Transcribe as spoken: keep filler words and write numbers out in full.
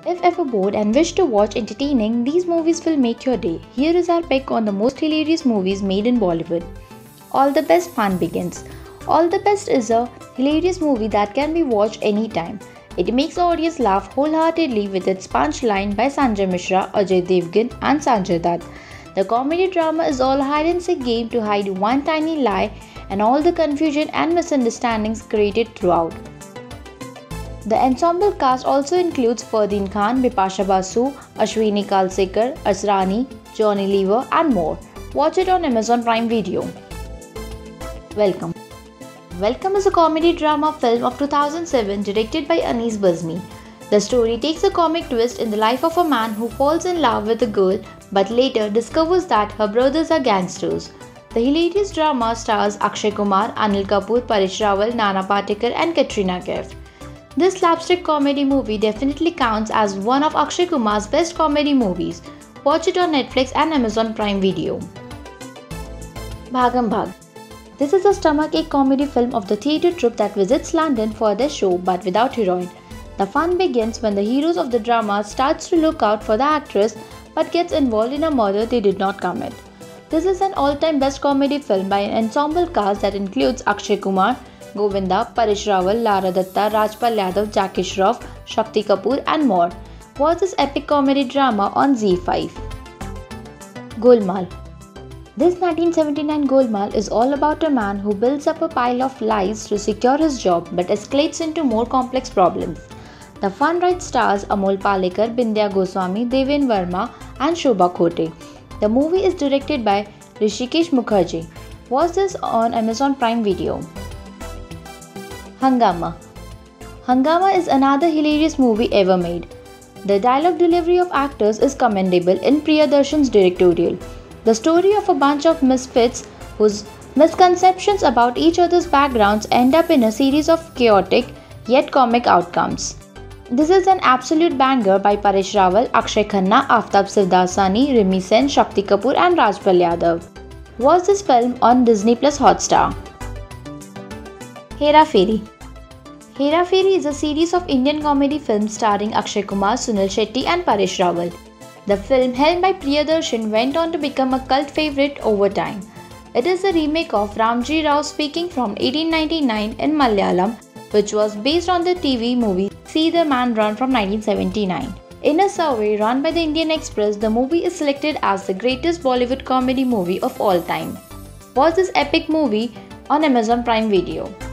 If ever bored and wish to watch entertaining, these movies will make your day. Here is our pick on the most hilarious movies made in Bollywood. All the Best Fun Begins. All the Best is a hilarious movie that can be watched anytime. It makes the audience laugh wholeheartedly with its punchline by Sanjay Mishra, Ajay Devgan and Sanjay Dutt. The comedy drama is all hide and seek game to hide one tiny lie and all the confusion and misunderstandings created throughout. The ensemble cast also includes Fardeen Khan, Bipasha Basu, Ashwini Kalsekar, Asrani, Johnny Lever and more. Watch it on Amazon Prime Video. Welcome. Welcome is a comedy drama film of two thousand seven directed by Anees Bazmi. The story takes a comic twist in the life of a man who falls in love with a girl but later discovers that her brothers are gangsters. The hilarious drama stars Akshay Kumar, Anil Kapoor, Paresh Rawal, Nana Patekar and Katrina Kaif. This slapstick comedy movie definitely counts as one of Akshay Kumar's best comedy movies. Watch it on Netflix and Amazon Prime Video. Bhagam Bhag. This is a stomachache comedy film of the theatre troupe that visits London for their show but without heroine. The fun begins when the heroes of the drama starts to look out for the actress but gets involved in a murder they did not commit. This is an all-time best comedy film by an ensemble cast that includes Akshay Kumar, Govinda, Paresh Rawal, Lara Datta, Rajpal Yadav, Jackie Shroff, Shakti Kapoor and more. Watch this epic comedy drama on Z five. Golmaal. This nineteen seventy-nine Golmaal is all about a man who builds up a pile of lies to secure his job but escalates into more complex problems. The fun ride stars Amol Palekar, Bindya Goswami, Devin Verma and Shobha Khote. The movie is directed by Rishikesh Mukherjee. Watch this on Amazon Prime Video. Hungama. Hungama is another hilarious movie ever made. The dialogue delivery of actors is commendable in Priyadarshan's directorial. The story of a bunch of misfits whose misconceptions about each other's backgrounds end up in a series of chaotic yet comic outcomes. This is an absolute banger by Paresh Rawal, Akshay Khanna, Aftab Sivdasani, Rimi Sen, Shakti Kapoor and Rajpal Yadav. Watch this film on Disney Plus Hotstar. Hera Pheri. Hera Pheri is a series of Indian comedy films starring Akshay Kumar, Sunil Shetty and Paresh Rawal. The film, helmed by Priyadarshan, went on to become a cult favourite over time. It is a remake of Ramji Rao Speaking from eighteen ninety-nine in Malayalam, which was based on the T V movie See the Man Run from nineteen seventy-nine. In a survey run by the Indian Express, the movie is selected as the greatest Bollywood comedy movie of all time. Watch this epic movie on Amazon Prime Video.